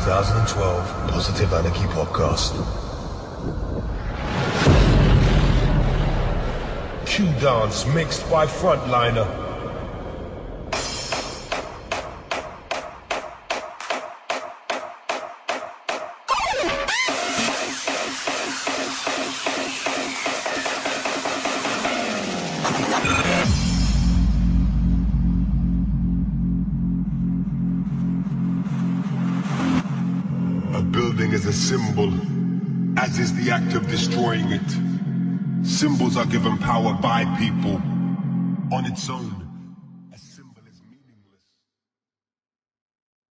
2012 Positive Anarchy Podcast. Q-Dance mixed by Frontliner. A building is a symbol, as is the act of destroying it. Symbols are given power by people on its own.